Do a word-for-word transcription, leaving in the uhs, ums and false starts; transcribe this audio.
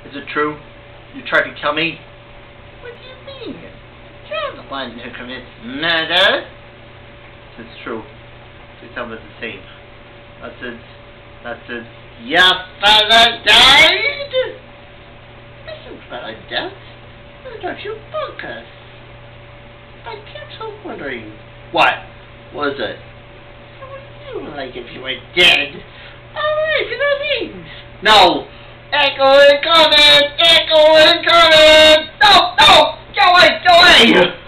Is it true? You tried to kill me? What do you mean? You're the one who commits murder. It's true. Please tell me the same. That's it. That's it. Your father died? Listen, father death. It'll drive you bonkers. I can't help wondering. What? What is it? How would you like if you were dead? Alright, you know things. No! Echo incoming! Echo incoming! No! No! Go away! Go away!